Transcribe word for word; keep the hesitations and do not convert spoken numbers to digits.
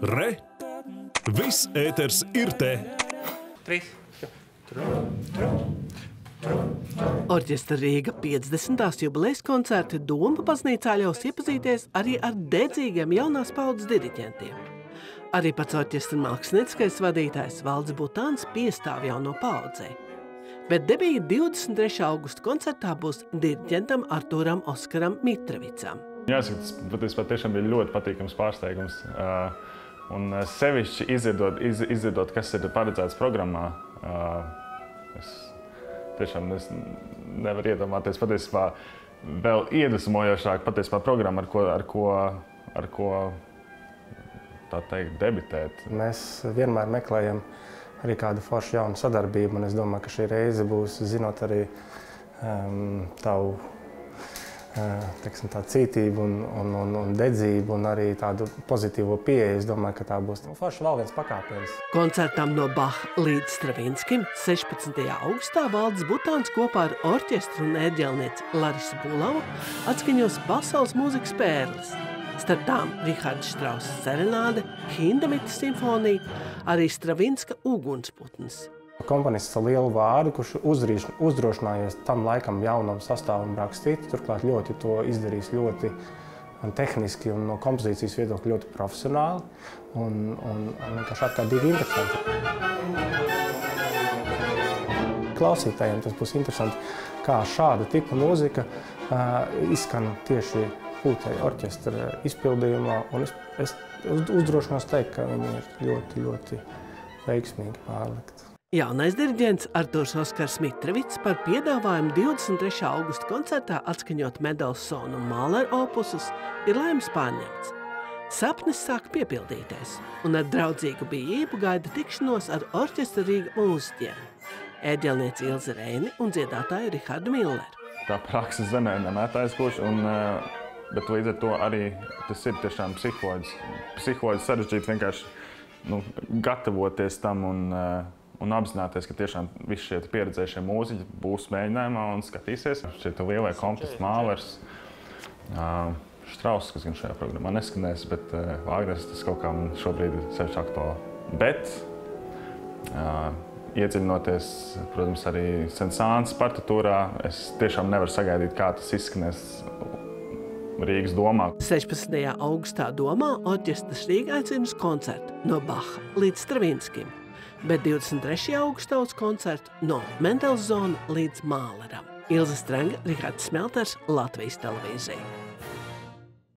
Re! Viss ēters ir te! Trīs. Orķestra Rīga piecdesmitās jubilejas koncerta Doma baznīcā ļaus iepazīties arī ar dedzīgiem jaunās paudzes diriģentiem. Arī pats orķestra mākslinieckais vadītājs Valdis Butāns piestāv jauno paudzei. Bet debija divdesmit trešā augusta koncertā būs diriģentam Artūram Oskaram Mitravicam. Jāsaka, tas patiesībā tiešām bija ļoti patīkams pārsteigums. Un sevišķi izdzirdot, iz, izdzirdot, kas ir paredzēts programmā, es tiešām es nevaru iedomāties patiesībā vēl iedvesmojošāk patiesībā programma, ar ko, ar ko, ar ko tā teikt, debitēt. Mēs vienmēr meklējam arī kādu foršu jaunu sadarbību, un es domāju, ka šī reize būs, zinot arī um, tavu Teiksim, tā cītību un, un, un, un dedzību un arī tādu pozitīvo pieeju. Es domāju, ka tā būs forši vēl viens pakāpiens. Koncertam no Baha līdz Stravinskim sešpadsmitajā augustā Valdis Butāns kopā ar orķestru un ērģelnieci Larisu Bulavu atskaņos pasaules mūzikas pērles. Starp tām Rihards Štrauss serenāde, Hindemita simfonija, arī Stravinska ugunsputns. Komponists ar lielu vārdu, kurš uzrīš, uzdrošinājies tam laikam jaunam sastāvam rakstīt, turklāt ļoti to izdarījis ļoti tehniski un no kompozīcijas viedokļa ļoti profesionāli un, un, un vienkārši ārkārtīgi interesanti. Klausītājiem tas būs interesanti, kā šāda tipa mūzika uh, izskan tieši pūtēja orķestra izpildījumā, un es, es uzdrošinos teikt, ka viņi ir ļoti, ļoti veiksmīgi pārlikti. Jaunais diriģents Artūrs Oskars Mitravits par piedāvājumu divdesmit trešā augusta koncertā atskaņot Mendelssohna un Mahleru opusus ir laimes pārņemts. Sapnis sāk piepildīties, un ar draudzīgu bijību gaida tikšanos ar orķestra Rīga mūziķiem, ērģelnieci Ilzi Reini un dziedātāju Rihardu Milleru. Tā praksa zemē nemētājas kurš, un, bet līdz ar to arī tas ir tiešām psiholoģiski, psiholoģiski sarežģīti vienkārši nu, gatavoties tam un un apzināties, ka tiešām visi šie pieredzējušie mūziķi būs mēģinājumā un skatīsies. Šie lielie komponisti Mahlers, Štrauss, kas gan šajā programmā neskanēs, bet Vāgners tas kaut kā šobrīd ir sevišķi aktuāli. Bet, iedziļinoties, protams, arī Sensāns partitūrā, es tiešām nevaru sagaidīt, kā tas izskanēs Rīgas Domā. sešpadsmitajā augustā Domā orķestrs Rīga aicina uz koncertu no Baha līdz Stravinskim, bet divdesmit trešajā augustā uz koncertu no Mendelssohna līdz Mahleram. Ilze Strenga, Rihards Smelters, Latvijas televīzija.